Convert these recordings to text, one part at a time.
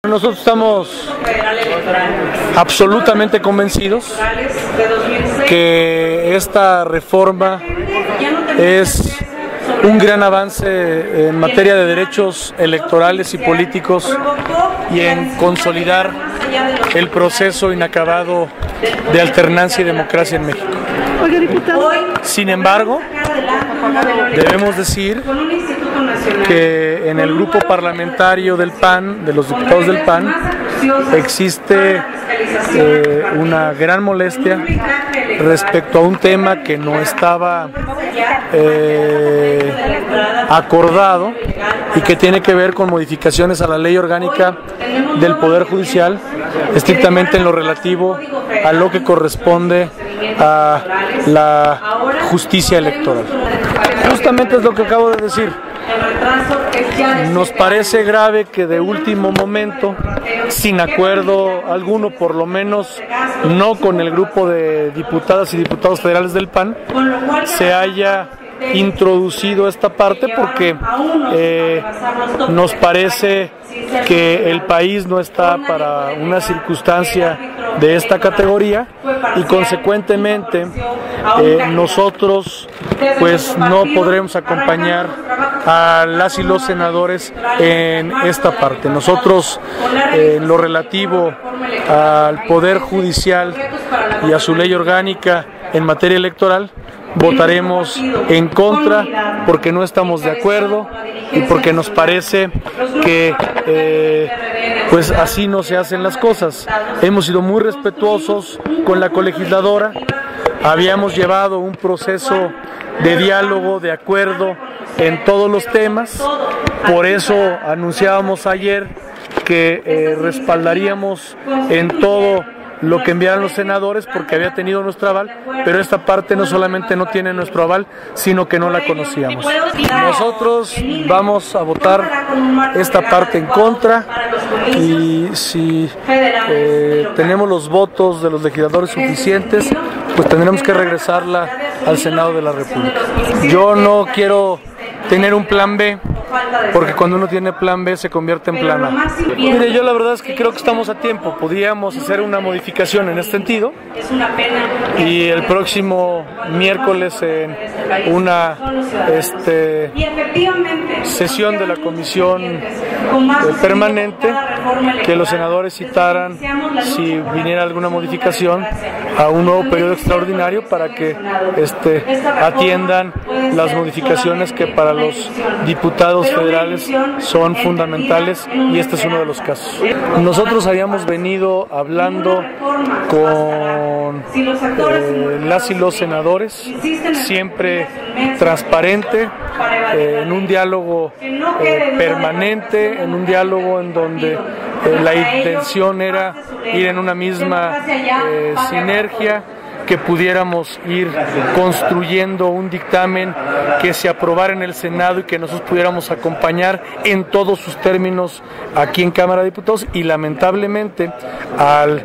Nosotros estamos absolutamente convencidos que esta reforma es un gran avance en materia de derechos electorales y políticos y en consolidar el proceso inacabado de alternancia y democracia en México. Sin embargo, debemos decir que en el grupo parlamentario del PAN, de los diputados del PAN, existe una gran molestia respecto a un tema que no estaba acordado y que tiene que ver con modificaciones a la ley orgánica del Poder Judicial, estrictamente en lo relativo a lo que corresponde a la justicia electoral. Justamente es lo que acabo de decir. Nos parece grave que de último momento, sin acuerdo alguno, por lo menos no con el grupo de diputadas y diputados federales del PAN, se haya introducido esta parte porque nos parece que el país no está para una circunstancia de esta categoría y consecuentemente nosotros pues no podremos acompañar a las y los senadores en esta parte. Nosotros en lo relativo al Poder Judicial y a su ley orgánica en materia electoral votaremos en contra porque no estamos de acuerdo y porque nos parece que pues así no se hacen las cosas. Hemos sido muy respetuosos con la colegisladora, habíamos llevado un proceso de diálogo, de acuerdo en todos los temas, por eso anunciábamos ayer que respaldaríamos en todo lo que enviaron los senadores porque había tenido nuestro aval, pero esta parte no solamente no tiene nuestro aval, sino que no la conocíamos. Nosotros vamos a votar esta parte en contra y si tenemos los votos de los legisladores suficientes, pues tendremos que regresarla al Senado de la República. Yo no quiero tener un plan B, porque cuando uno tiene plan B se convierte en plan A. Mire, yo la verdad es que creo que estamos a tiempo, podríamos hacer una modificación en este sentido y el próximo miércoles en una sesión de la comisión permanente que los senadores citaran si viniera alguna modificación a un nuevo periodo extraordinario para que atiendan las modificaciones que para los diputados federales son fundamentales y este es uno de los casos. Nosotros habíamos venido hablando con las y los senadores, siempre transparente, en un diálogo permanente, en un diálogo en donde la intención era ir en una misma sinergia, que pudiéramos ir construyendo un dictamen que se aprobara en el Senado y que nosotros pudiéramos acompañar en todos sus términos aquí en Cámara de Diputados y lamentablemente al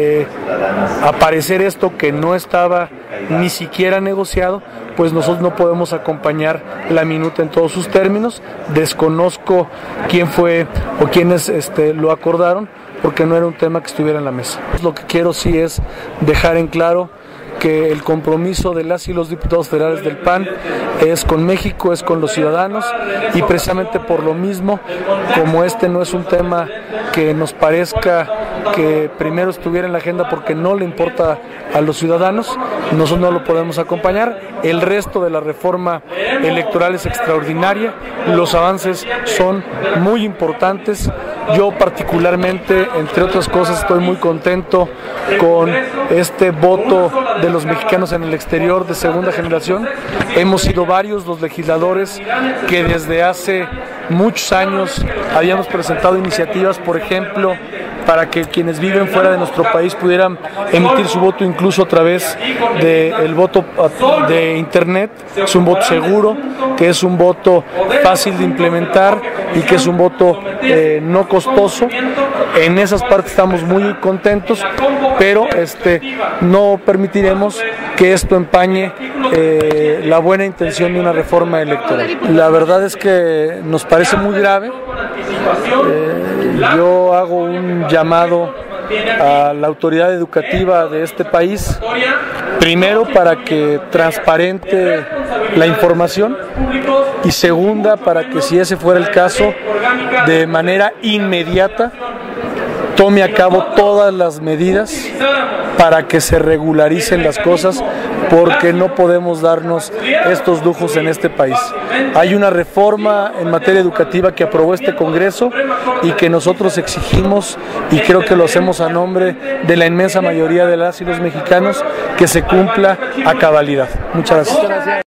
aparecer esto que no estaba ni siquiera negociado, pues nosotros no podemos acompañar la minuta en todos sus términos. Desconozco quién fue o quiénes lo acordaron porque no era un tema que estuviera en la mesa. Lo que quiero sí es dejar en claro que el compromiso de las y los diputados federales del PAN es con México, es con los ciudadanos y precisamente por lo mismo, como este no es un tema que nos parezca que primero estuviera en la agenda porque no le importa a los ciudadanos, nosotros no lo podemos acompañar. El resto de la reforma electoral es extraordinaria, los avances son muy importantes. Yo particularmente, entre otras cosas, estoy muy contento con este voto de los mexicanos en el exterior de segunda generación. Hemos sido varios los legisladores que desde hace muchos años habíamos presentado iniciativas, por ejemplo, para que quienes viven fuera de nuestro país pudieran emitir su voto incluso a través del voto de internet. Es un voto seguro, que es un voto fácil de implementar y que es un voto no costoso. En esas partes estamos muy contentos, pero no permitiremos que esto empañe la buena intención de una reforma electoral. La verdad es que nos parece muy grave. yo hago un llamado a la autoridad educativa de este país, primero para que transparente la información y segunda para que, si ese fuera el caso, de manera inmediata tome a cabo todas las medidas para que se regularicen las cosas, porque no podemos darnos estos lujos en este país. Hay una reforma en materia educativa que aprobó este Congreso y que nosotros exigimos, y creo que lo hacemos a nombre de la inmensa mayoría de las y los mexicanos, que se cumpla a cabalidad. Muchas gracias.